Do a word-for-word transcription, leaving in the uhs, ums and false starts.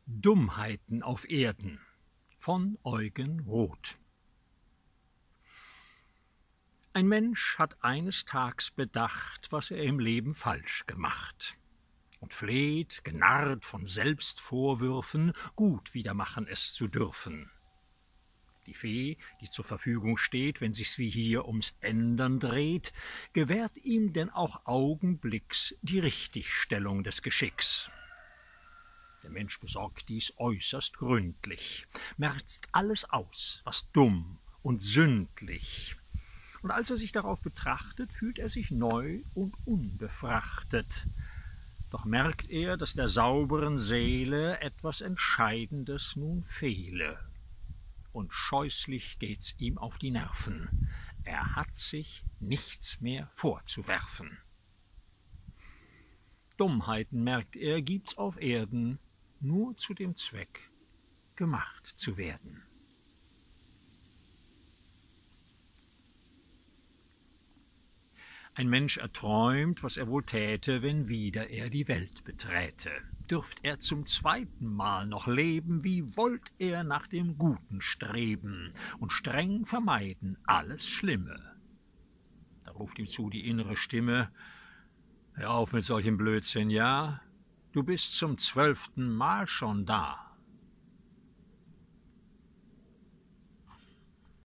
Dummheiten auf Erden von Eugen Roth. Ein Mensch hat eines Tags bedacht, was er im Leben falsch gemacht, und fleht, genarrt von Selbstvorwürfen, gut wieder machen es zu dürfen. Die Fee, die zur Verfügung steht, wenn sich's wie hier ums Ändern dreht, gewährt ihm denn auch augenblicks die Richtigstellung des Geschicks. Der Mensch besorgt dies äußerst gründlich, merzt alles aus, was dumm und sündlich. Und als er sich darauf betrachtet, fühlt er sich neu und unbefrachtet. Doch merkt er, dass der sauberen Seele etwas Entscheidendes nun fehle. Und scheußlich geht's ihm auf die Nerven. Er hat sich nichts mehr vorzuwerfen. Dummheiten, merkt er, gibt's auf Erden nur zu dem Zweck, gemacht zu werden. Ein Mensch erträumt, was er wohl täte, wenn wieder er die Welt beträte. Dürft er zum zweiten Mal noch leben, wie wollt er nach dem Guten streben und streng vermeiden alles Schlimme. Da ruft ihm zu die innere Stimme: Hör auf mit solchem Blödsinn, ja? Du bist zum zwölften Mal schon da.